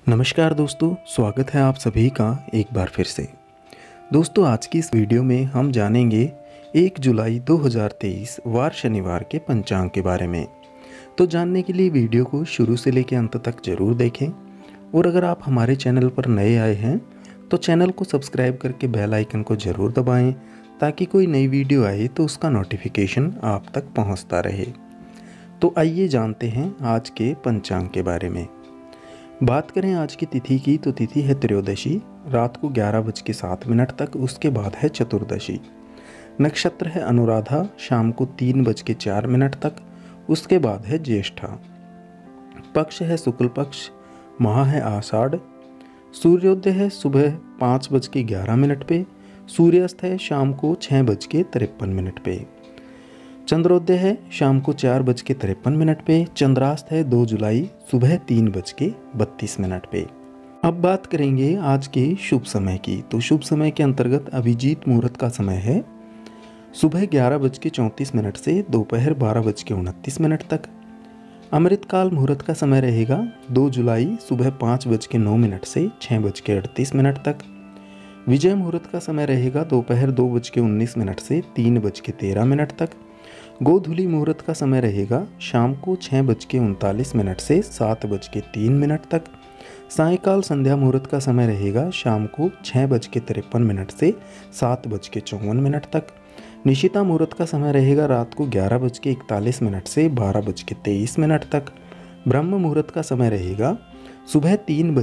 नमस्कार दोस्तों, स्वागत है आप सभी का एक बार फिर से। दोस्तों, आज की इस वीडियो में हम जानेंगे 1 जुलाई 2023 वार शनिवार के पंचांग के बारे में। तो जानने के लिए वीडियो को शुरू से लेकर अंत तक जरूर देखें और अगर आप हमारे चैनल पर नए आए हैं तो चैनल को सब्सक्राइब करके बेल आइकन को ज़रूर दबाएं ताकि कोई नई वीडियो आए तो उसका नोटिफिकेशन आप तक पहुंचता रहे। तो आइए जानते हैं आज के पंचांग के बारे में। बात करें आज की तिथि की तो तिथि है त्रयोदशी, रात को 11:07 तक। उसके बाद है चतुर्दशी। नक्षत्र है अनुराधा, शाम को 3:04 तक। उसके बाद है ज्येष्ठा। पक्ष है शुक्ल पक्ष, माह है आषाढ़। सूर्योदय है सुबह 5:11 पे। सूर्यास्त है शाम को 6:53 पे। चंद्रोदय है शाम को 4:53 पे। चंद्रास्त है 2 जुलाई सुबह 3:32 पे। अब बात करेंगे आज के शुभ समय की। तो शुभ समय के अंतर्गत अभिजीत मुहूर्त का समय है सुबह 11:34 से दोपहर 12:29 तक। अमृतकाल मुहूर्त का समय रहेगा 2 जुलाई सुबह 5:09 से 6:38 तक। विजय मुहूर्त का समय रहेगा दोपहर 2:19 से 3:13 तक। गोधूली मुहूर्त का समय रहेगा शाम को 6:39 से 7:03 तक। सायंकाल संध्या मुहूर्त का समय रहेगा शाम को 6:53 से 7:54 तक। निशिता मुहूर्त का समय रहेगा रात को 11:41 से 12:23 तक। ब्रह्म मुहूर्त का समय रहेगा सुबह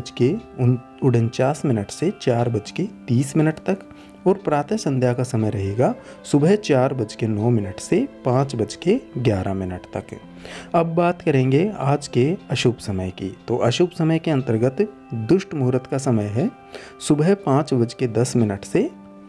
3:49 से 4:30 तक। और प्रातः संध्या का समय रहेगा सुबह 4:09 से 5:11 तक। अब बात करेंगे आज के अशुभ समय की। तो अशुभ समय के अंतर्गत दुष्ट मुहूर्त का समय है सुबह 5:10 से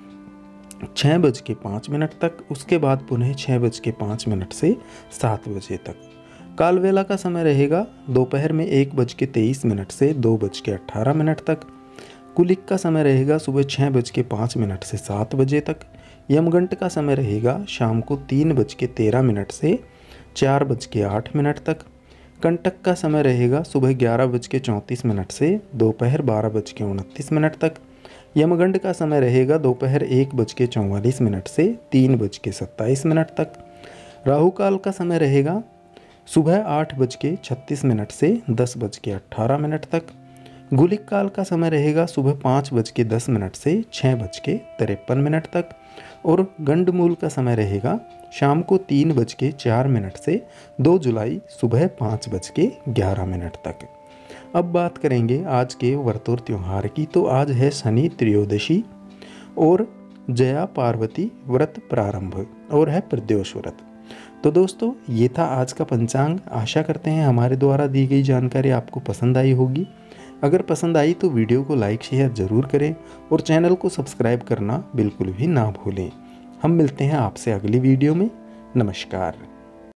6:05 तक। उसके बाद पुनः 6:05 से 7 बजे तक। कालवेला का समय रहेगा दोपहर में 1:23 से 2:18 तक। कुलिक का समय रहेगा सुबह 6:05 से 7 बजे तक। यमगंट का समय रहेगा शाम को 3:13 से 4:08 तक। कंटक का समय रहेगा सुबह 11:34 से दोपहर 12:29 तक। यमगंड का समय रहेगा दोपहर 1:44 से 3:27 तक। राहु काल का समय रहेगा सुबह 8:36 से 10:18 तक। गुलिक काल का समय रहेगा सुबह 5:10 से 6:53 तक। और गंडमूल का समय रहेगा शाम को 3:04 से 2 जुलाई सुबह 5:11 तक। अब बात करेंगे आज के व्रत और त्योहार की। तो आज है शनि त्रयोदशी और जया पार्वती व्रत प्रारंभ और है प्रदोष व्रत। तो दोस्तों, ये था आज का पंचांग। आशा करते हैं हमारे द्वारा दी गई जानकारी आपको पसंद आई होगी। अगर पसंद आई तो वीडियो को लाइक शेयर ज़रूर करें और चैनल को सब्सक्राइब करना बिल्कुल भी ना भूलें। हम मिलते हैं आपसे अगली वीडियो में। नमस्कार।